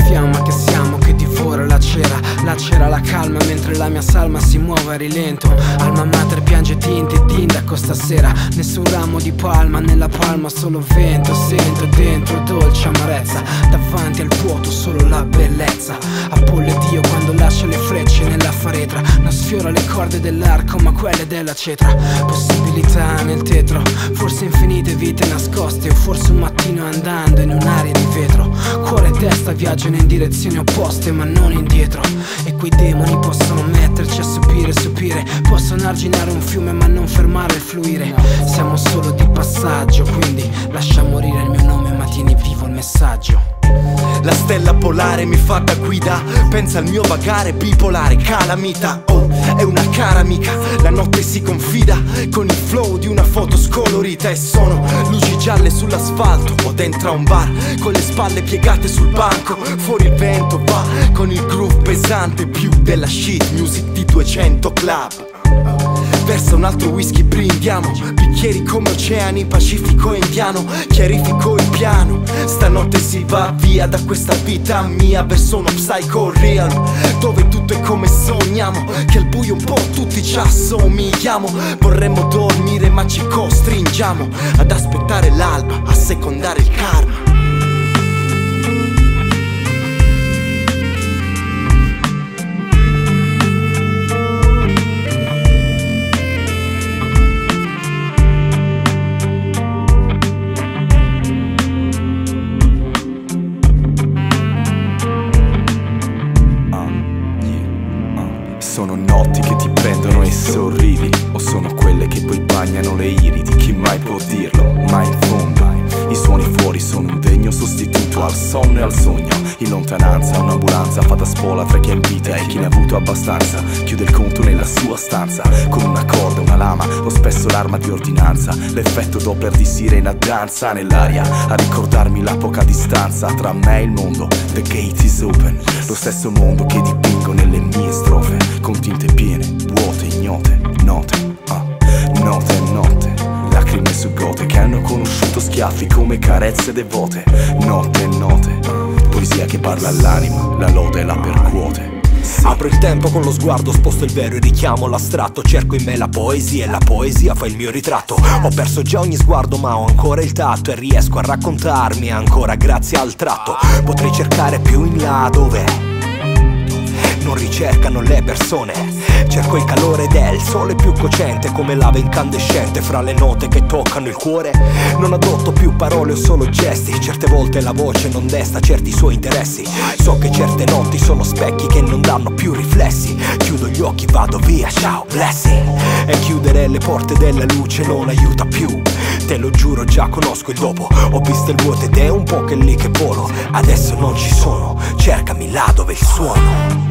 fiamma che siamo, che divora la cera. La cera la calma mentre la mia salma si muove a rilento. Alma mater piange tinte e tinta con stasera. Nessun ramo di palma, nella palma solo vento. Sento dentro dolce amarezza, davanti al vuoto solo la bellezza. Apollo Dio quando lascia le frecce nella faretra. Non sfiora le corde dell'arco ma quelle della cetra. Possibilità nel tetro, forse infinite vite nascoste. O forse un mattino andando in un'aria di vetro. Cuore e testa viaggiano in direzioni opposte ma non indietro. E quei demoni possono metterci a subire, sopire. Possono arginare un fiume ma non fermare il fluire. Siamo solo di passaggio, quindi lascia morire il mio nome ma tieni vivo il messaggio. La stella polare mi fa da guida, pensa al mio vagare bipolare, calamita. Oh, è una cara amica, la notte si confida con il flow di una foto scolorita. E sono luci gialle sull'asfalto o dentro a un bar, con le spalle piegate sul banco. Fuori il vento va con il groove pesante, più della shit music di 200 club. Versa un altro whisky, brindiamo, bicchieri come oceani, Pacifico e Indiano. Chiarifico il piano, stanotte si va via da questa vita mia verso uno psycho real, dove tutto è come sogniamo, che al buio un po' tutti ci assomigliamo. Vorremmo dormire ma ci costringiamo ad aspettare l'alba, a secondare il karma. Sono notti che ti prendono e sorridi, o sono quelle che poi bagnano le iridi? Chi mai può dirlo? Ma in fondo i suoni fuori sono un degno sostituto al sonno e al sogno. In lontananza un'ambulanza fa da spola tra chi è in vita e chi ne ha avuto abbastanza. Chiude il conto nella sua stanza con una corda, una lama o spesso l'arma di ordinanza. L'effetto doppler di sirena danza nell'aria a ricordarmi la poca distanza tra me e il mondo. The gate is open, lo stesso mondo che dipingo nelle mie strofe, con tinte piene, vuote, ignote, note, note e notte. Lacrime su gote che hanno conosciuto schiaffi come carezze devote. Note e note, poesia che parla all'anima, la lode e la percuote. Sì. Apro il tempo con lo sguardo, sposto il vero e richiamo l'astratto. Cerco in me la poesia e la poesia fa il mio ritratto. Ho perso già ogni sguardo ma ho ancora il tatto e riesco a raccontarmi ancora grazie al tratto. Potrei cercare più in là dove non ricercano le persone. Cerco il calore del sole più cocente, come lava incandescente fra le note che toccano il cuore. Non adotto più parole o solo gesti, certe volte la voce non desta certi suoi interessi. So che certe notti sono specchi che non danno più riflessi. Chiudo gli occhi, vado via, ciao, blessing. E chiudere le porte della luce non aiuta più. Te lo giuro, già conosco il dopo. Ho visto il vuoto ed è un po' che lì che volo. Adesso non ci sono, cercami là dove il suono.